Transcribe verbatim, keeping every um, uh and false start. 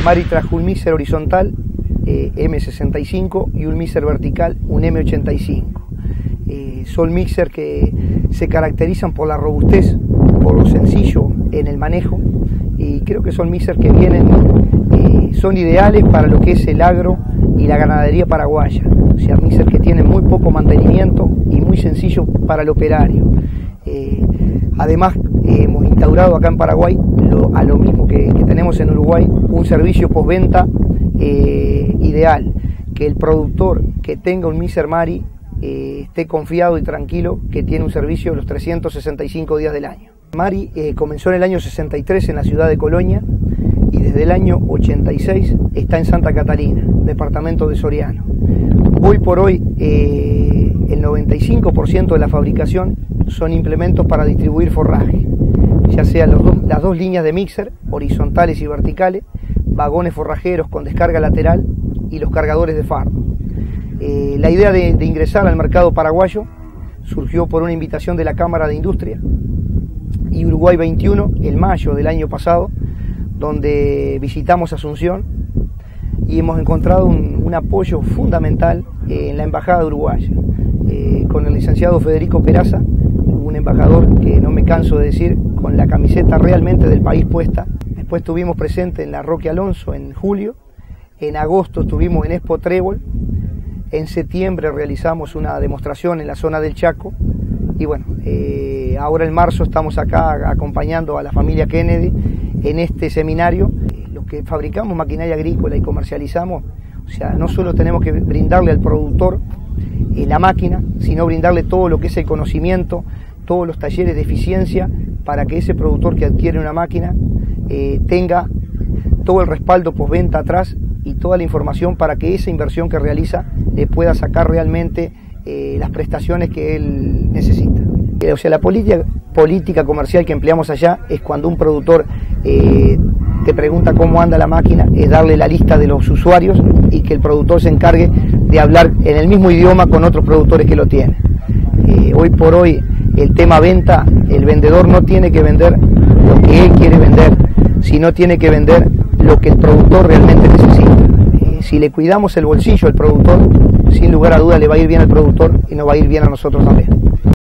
Mari trajo un mixer horizontal eh, eme sesenta y cinco y un mixer vertical, un eme ochenta y cinco. Eh, son mixer que se caracterizan por la robustez, por lo sencillo en el manejo, y creo que son mixer que vienen, eh, son ideales para lo que es el agro y la ganadería paraguaya. O sea, mixer que tienen muy poco mantenimiento y muy sencillo para el operario. Eh, además, eh, hemos instaurado acá en Paraguay, lo, a lo mismo que, que tenemos en Uruguay, un servicio postventa eh, ideal, que el productor que tenga un mixer Mari eh, esté confiado y tranquilo que tiene un servicio los trescientos sesenta y cinco días del año. Mari eh, comenzó en el año sesenta y tres en la ciudad de Colonia y desde el año ochenta y seis está en Santa Catalina, departamento de Soriano. Hoy por hoy eh, el noventa y cinco por ciento de la fabricación son implementos para distribuir forraje, ya sean los dos, las dos líneas de mixer, horizontales y verticales, vagones forrajeros con descarga lateral y los cargadores de fardo. Eh, la idea de, de ingresar al mercado paraguayo surgió por una invitación de la Cámara de Industria y Uruguay veintiuno en mayo del año pasado, donde visitamos Asunción y hemos encontrado un, un apoyo fundamental eh, en la Embajada Uruguaya, eh, con el licenciado Federico Peraza, un embajador que no me canso de decir, con la camiseta realmente del país puesta. Después estuvimos presentes en la Roque Alonso en julio, en agosto estuvimos en Expo Trébol, en septiembre realizamos una demostración en la zona del Chaco y bueno, eh, ahora en marzo estamos acá acompañando a la familia Kennedy en este seminario. Los que fabricamos maquinaria agrícola y comercializamos, o sea, no solo tenemos que brindarle al productor eh, la máquina, sino brindarle todo lo que es el conocimiento, todos los talleres de eficiencia para que ese productor que adquiere una máquina eh, tenga todo el respaldo postventa atrás y toda la información para que esa inversión que realiza le pueda sacar realmente eh, las prestaciones que él necesita. O sea, la política, política comercial que empleamos allá es cuando un productor eh, te pregunta cómo anda la máquina, es darle la lista de los usuarios y que el productor se encargue de hablar en el mismo idioma con otros productores que lo tienen. Eh, hoy por hoy el tema venta, el vendedor no tiene que vender lo que él quiere vender, sino tiene que vender lo que el productor realmente necesita. Eh, si le cuidamos el bolsillo al productor, sin lugar a duda le va a ir bien al productor y nos va a ir bien a nosotros también.